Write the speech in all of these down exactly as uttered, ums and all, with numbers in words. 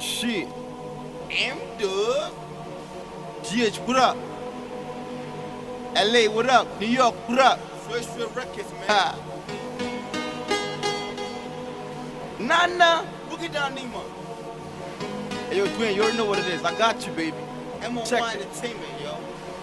Shit. M Dub. G H, what up? L A, what up? New York, what up? First Field Records, man. Ha. Nana. Book it down, Nemo. Hey, yo, Dwayne, you already know what it is. I got you, baby. M O Y Entertainment, yo.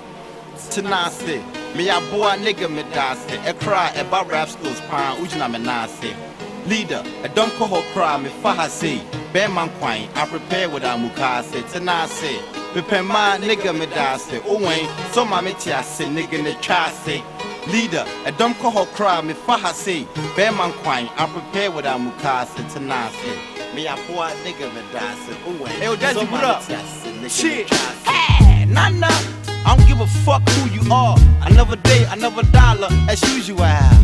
Tenase. Me a boy nigga me da ase. E cry about rap schools pan. Ujina me na ase. Leader, a don't call her cry me fa ha say. Bear man kwine, I prepare with a mukase. Tenase. Me pen my nigga me da ase. Oh Wayne, so my me tia se nigga ne try say. Leader, a don't call her cry me fa ha say. Bear man kwine, I prepare with a mukase. Tenase. Me a boy nigga me da ase. Oh Wayne, hey, that's what up? Shit. Hey, Nana. I don't give a fuck who you are. Another day, another dollar, as usual.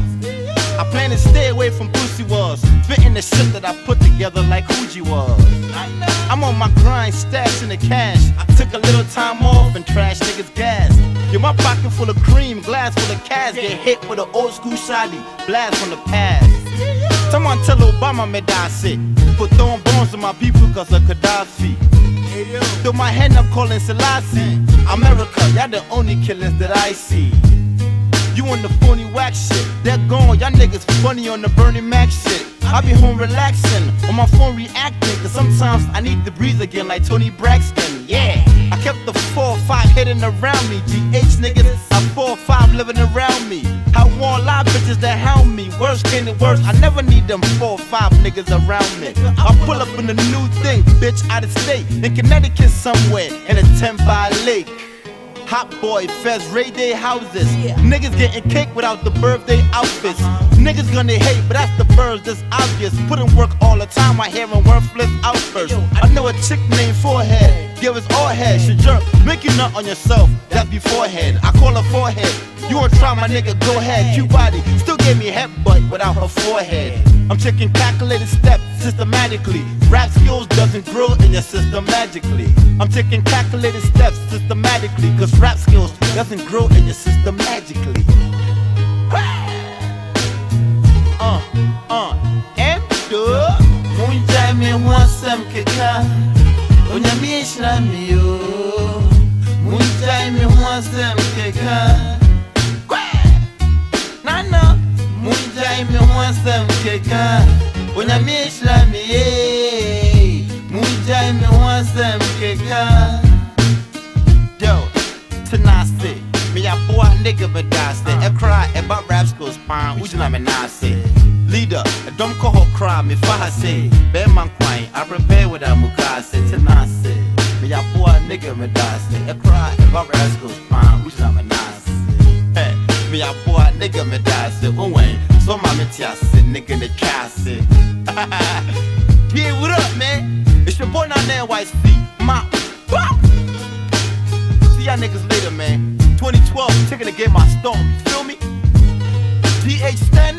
I plan to stay away from pussy walls, fitting the shit that I put together like Hooji was. I'm on my grind, stashing the cash. I took a little time off and trash niggas' gas. Get my pocket full of cream, glass full of cash. Get hit with an old school shoddy, blast from the past. Someone tell Obama me da ase. Put throwing bombs to my people cause of Gaddafi. Throw my hand up calling Selassie. America, y'all the only killers that I see. You on the phony whack shit, they're gone. Y'all niggas funny on the Bernie Mac shit. I be home relaxing, on my phone reacting. Cause sometimes I need to breathe again like Tony Braxton. Yeah, I kept the four or five hidden around me. G H niggas, I four or five living around me. I want live bitches that hound me. Worse came to worse, I never need them four or five niggas around me. I pull up in a new thing, bitch, out of state. In Connecticut somewhere, in a ten by lake. Hot boy, fest, raid day houses. Yeah. Niggas getting cake without the birthday outfits. Uh-huh. Niggas gonna hate, but that's the birds, that's obvious. Put in work all the time, I hearing worthless outbursts. Yo, I, I know a chick named Forehead, give us all head. Should jerk, make you nut on yourself, that's beforehand. I call her forehead. You wanna try my nigga, go ahead. Cute body, still gave me head butt without her forehead. I'm taking calculated steps systematically. Rap skills doesn't grow in your system magically. I'm taking calculated steps systematically. Cause rap skills doesn't grow in your system magically. Uh, uh, M Dub. Munjai me wansam keka. Onyami ishlami yo. Munjai me wansam keka. Nana. Munjai me wansam keka. Onyami ishlami ye. Munjai me wansam keka. Yo, Tenase. Me a boy nigga me da ase. I cry about rap schools pan. Ujina me na ase. Leader, a don't call her cry me fa ha say. Bear man kwine, I prepare with a mukase. Tenase. Me a boy nigga me da ase. I cry about rap schools pan. Ujina me na ase. Hey, me a boy nigga me da ase. Oh Wayne, so my me tia se nigga ne try se. Yeah, what up, man? It's your boy down there in N Y C. Ma. See y'all niggas later, man. twenty twelve, ticket to get my storm. You feel me? D H stand